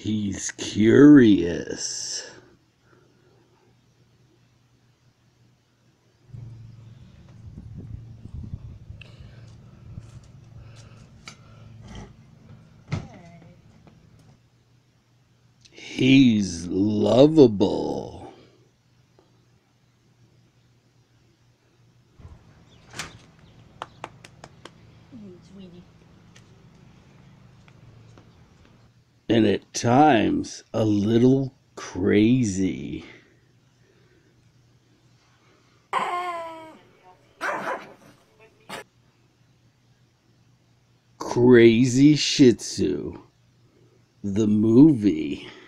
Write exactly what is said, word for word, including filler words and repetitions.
He's curious. He's lovable. And at times a little crazy. Crazy Shih Tzu, the movie.